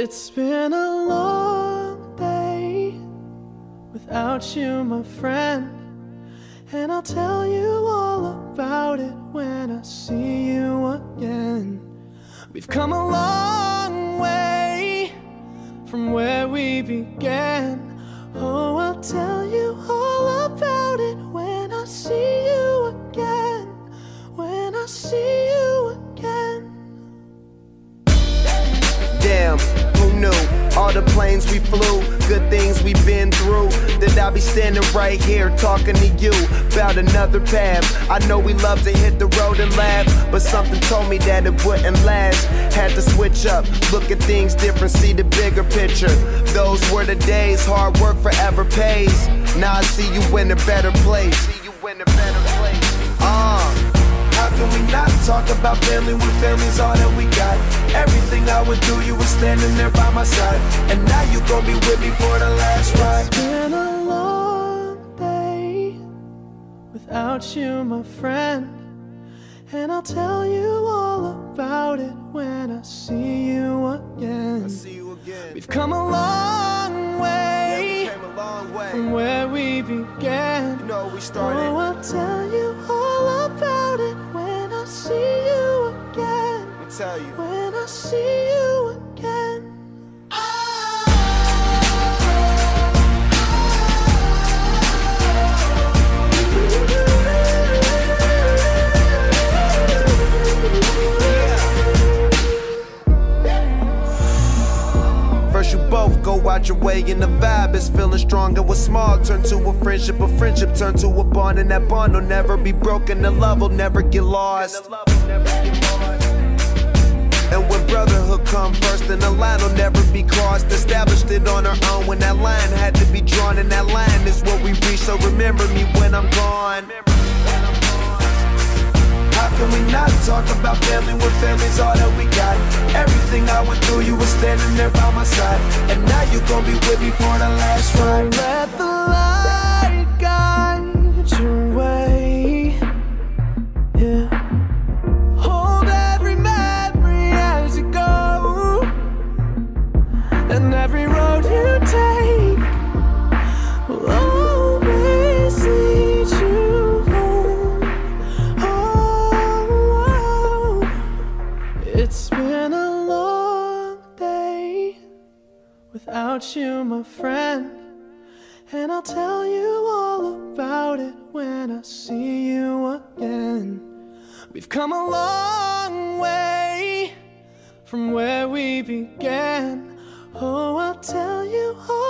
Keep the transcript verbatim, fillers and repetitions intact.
It's been a long day without you, my friend, and I'll tell you all about it when I see you again. We've come a long way from where we began. Oh, I'll tell you all about it when I see you again. When I see you again. Damn, who knew? All the planes we flew, good things we've been through, that I'll be standing right here talking to you about another path. I know we love to hit the road and laugh, but something told me that it wouldn't last. Had to switch up, look at things different, see the bigger picture. Those were the days, hard work forever pays. Now I see you in a better place. See you in a better place. Uh. How can we not talk about family when family's all that we got? Everything I would do, you were standing there by my side, and now you gon' be with me for the last ride. It's been a long day without you, my friend, and I'll tell you all about it when I see you again. I see you again. We've come a long way, yeah, we came a long way from where we began. You know, we started. Oh, I'll tell you all about it when I see you again. Let me tell you. When I see you again. First you both go out your way and the vibe is feeling strong, and what's small turn to a friendship, a friendship turn to a bond, and that bond will never be broken, the love will never get lost. And when brotherhood come first, then the line will never be crossed. Established it on our own when that line had to be drawn, and that line is what we reach, so remember me when I'm gone. How can we not talk about family when family's all that we got? Everything I went through, you were standing there by my side, and now you gon' be with me for the last ride. Let the light guide your way, yeah. Hold every memory as you go, and every road you take will always lead you home. Oh, it's been a long day without you, my friend, and I'll tell you all about it when I see you again. We've come a long way from where we began. Oh, I'll tell you all